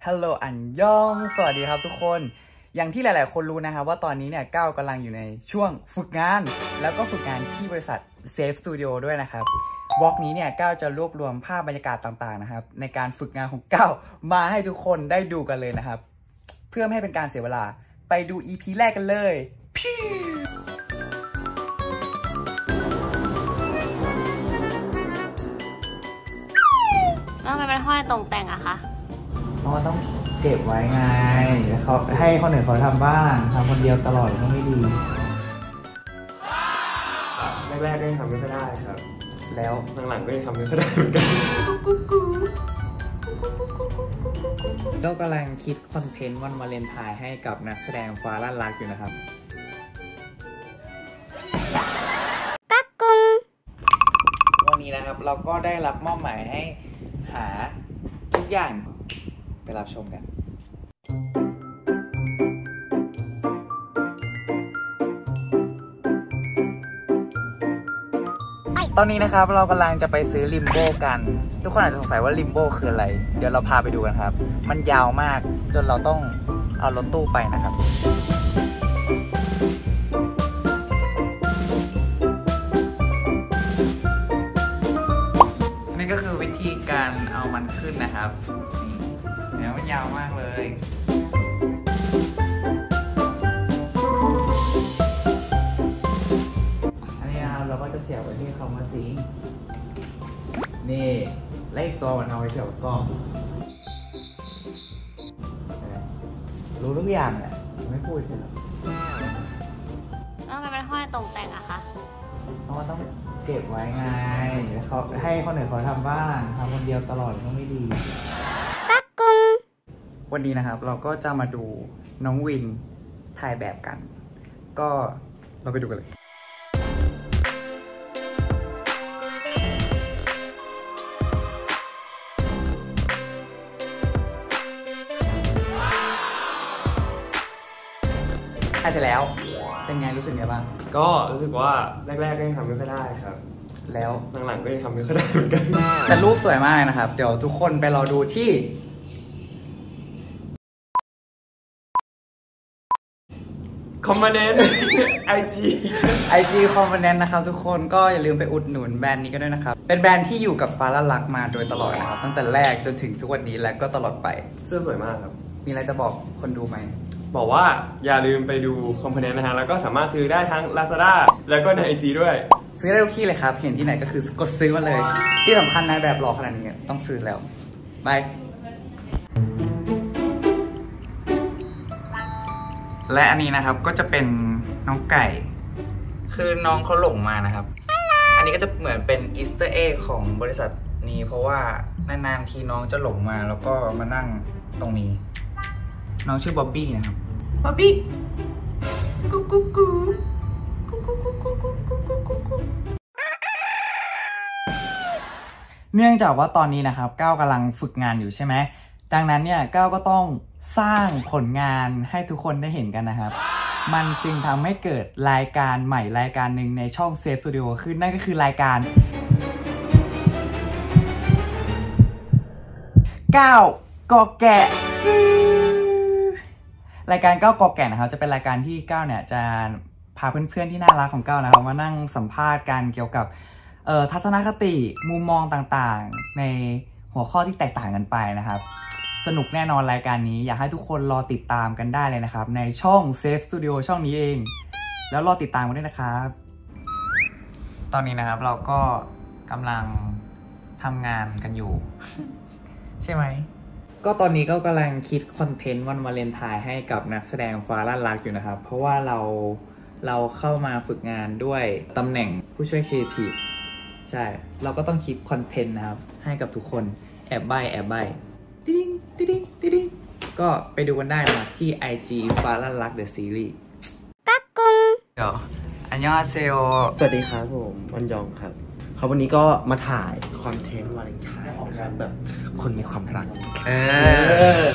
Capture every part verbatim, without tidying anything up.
ฮัลโหลอันยองสวัสดีครับทุกคนอย่างที่หลายๆคนรู้นะครับว่าตอนนี้เนี่ยก้าวกำลังอยู่ในช่วงฝึกงานแล้วก็ฝึกงานที่บริษัท Safe Studio ด้วยนะครับวอล์กนี้เนี่ยก้าวจะรวบรวมภาพบรรยากาศต่างๆนะครับในการฝึกงานของก้าวมาให้ทุกคนได้ดูกันเลยนะครับเพื่อไม่ให้เป็นการเสียเวลาไปดู อี พี แรกกันเลยพี่แล้วทำไมเป็นห้อยตรงแต่งอะคะเพราะว่าต้องเก็บไว้ไงเขาให้คนอื่นเขาทำบ้างทำคนเดียวตลอดก็ไม่ดีแรกๆก็ยังทำไม่ค่อยได้ครับแล้วหลังๆก็ยังทำไม่ค่อยได้เหมือนกันก็กำลังคิดคอนเทนต์วันวาเลนไทน์ให้กับนักแสดงฟ้าลั่นรักอยู่นะครับกักกุงวันนี้นะครับเราก็ได้รับมอบหมายให้หาทุกอย่างไปรับชมกันตอนนี้นะครับเรากำลังจะไปซื้อลิมโบกันทุกคนอาจจะสงสัยว่าลิมโบคืออะไรเดี๋ยวเราพาไปดูกันครับมันยาวมากจนเราต้องเอารถตู้ไปนะครับนี่ก็คือวิธีการเอามันขึ้นนะครับนี่เดี๋ยวมันยาวมากเลยอันนี้นะครับเราก็จะเสียบไว้ที่คอมมาซิงนี่เลขตัวมันเอาไว้เสียบกล้องรู้ทุกอย่างแหละไม่พูดใช่ไหมแล้วทำไมเป็นห้อยตรงแต่งอะคะเพราะว่าต้องเก็บไว้ไงเขาให้คนอื่นเขาทำบ้างทำคนเดียวตลอดก็ไม่ดีกักกุงวันนี้นะครับเราก็จะมาดูน้องวินถ่ายแบบกันก็เราไปดูกันเลยถ่ายเสร็จแล้วเป็นไงรู้สึกไงบ้างก็รู้สึกว่าแรกๆก็ยังทำไม่ค่อยได้ครับแล้วหลังๆก็ยังทำไม่ค่อยได้เหมือนกันแต่รูปสวยมากนะครับเดี๋ยวทุกคนไปรอดูที่คอมเมนต์ไอจีไอจีคอมเมนต์นะครับทุกคนก็อย่าลืมไปอุดหนุนแบรนด์นี้กันด้วยนะครับเป็นแบรนด์ที่อยู่กับฟ้าลั่นรักมาโดยตลอดนะครับตั้งแต่แรกจนถึงทุกวันนี้และก็ตลอดไปเสื้อสวยมากครับมีอะไรจะบอกคนดูไหมบอกว่าอย่าลืมไปดูคอมโพเนนต์นะฮะแล้วก็สามารถซื้อได้ทั้ง Lazada แล้วก็ใน ไอ จี ด้วยซื้อได้ทุกที่เลยครับเห็นที่ไหนก็คือกดซื้อมาเลยที่สำคัญในแบบรอขนาดนี้ต้องซื้อแล้วบายและอันนี้นะครับก็จะเป็นน้องไก่คือน้องเขาหลงมานะครับอันนี้ก็จะเหมือนเป็นอีสเตอร์เอ็กของบริษัทนี้เพราะว่านานๆทีน้องจะหลงมาแล้วก็มานั่งตรงนี้น้องชื่อบ๊อบบี้นะครับบ๊อบบี้กุ๊กกุ๊กกุ๊กกุ๊กกุ๊กกุ๊กกุ๊กกุ๊กกุ๊กกุ๊กกุ๊กกุ๊กเนื่องจากว่าตอนนี้นะครับก้าวกำลังฝึกงานอยู่ใช่ไหมดังนั้นเนี่ยก้าวก็ต้องสร้างผลงานให้ทุกคนได้เห็นกันนะครับมันจึงทำให้เกิดรายการใหม่รายการหนึ่งในช่อง Safe Studio ขึ้นนั่นก็คือรายการก้าวกอแกะรายการก้าวกอแก่นะครับจะเป็นรายการที่ก้าวเนี่ยจะพาเพื่อนๆที่น่ารักของก้าวนะครับมานั่งสัมภาษณ์กันเกี่ยวกับเอ่อทัศนคติมุมมองต่างๆในหัวข้อที่แตกต่างกันไปนะครับสนุกแน่นอนรายการนี้อยากให้ทุกคนรอติดตามกันได้เลยนะครับในช่อง Safe Studio ช่องนี้เองแล้วรอติดตามกันด้วยนะครับตอนนี้นะครับเราก็กำลังทำงานกันอยู่ ใช่ไหมก็ตอนนี้ก็กำลังคิดคอนเทนต์วันวาเลนไทน์ให้กับนักแสดงฟ้าลั่นรักอยู่นะครับเพราะว่าเราเราเข้ามาฝึกงานด้วยตำแหน่งผู้ช่วยครีเอทีฟใช่เราก็ต้องคิดคอนเทนต์นะครับให้กับทุกคนแอบใบแอบใบติ๊งติ๊งติ๊งก็ไปดูกันได้นะครับที่ ไอ จี ฟ้าลั่นรัก The Series กักกุงเดี๋ยวอันยองอาเซโอสวัสดีครับผมวันยองครับเขาวันนี้ก็มาถ่ายคอนเทนต์วาเลนไทน์นะครับแบบคนมีความรักเออ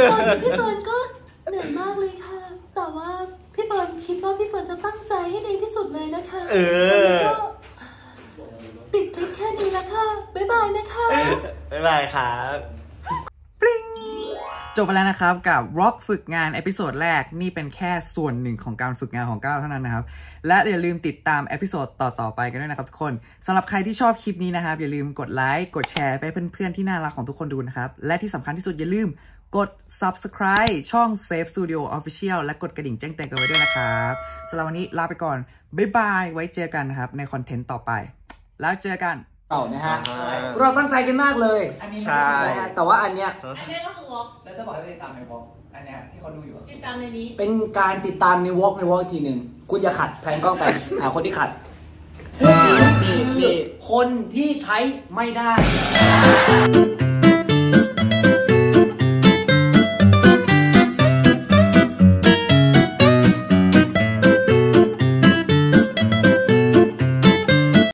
ตอนนี้พี่เฟิร์นก็เหนื่อยมากเลยค่ะแต่ว่าพี่เฟิร์นคิดว่าพี่เฟิร์นจะตั้งใจให้ดีที่สุดเลยนะคะเออก็ปิดคลิปแค่นี้แล้วค่ะบ๊ายบายนะคะบ๊ายบายครับจบไปแล้วนะครับกับ Rock ฝึกงานเอพิโซดแรกนี่เป็นแค่ส่วนหนึ่งของการฝึกงานของก้าวเท่านั้นนะครับและอย่าลืมติดตามเอพิโซดต่อๆไปกันด้วยนะครับทุกคนสำหรับใครที่ชอบคลิปนี้นะครับอย่าลืมกดไลค์กดแชร์ไปให้เพื่อนๆที่น่ารักของทุกคนดูนะครับและที่สำคัญที่สุดอย่าลืมกด Subscribe ช่อง Safe Studio Official และกดกระดิ่งแจ้งเตือนกันไว้ด้วยนะครับสำหรับวันนี้ลาไปก่อนบ๊ายบายไว้เจอกันนะครับในคอนเทนต์ต่อไปแล้วเจอกันต่อนะฮะเราตั้งใจกันมากเลยใช่แต่ว่าอันเนี้ยอันนี้ก็คือวอล์กแล้วจะบอกให้ติดตามในวอล์กอันเนี้ยที่เขาดูอยู่ติดตามในนี้เป็นการติดตามในวอล์กในวอล์กอีกทีหนึ่งคุณอย่าขัดแพนกล้องไปหาคนที่ขัดนี่นี่คนที่ใช้ไม่ได้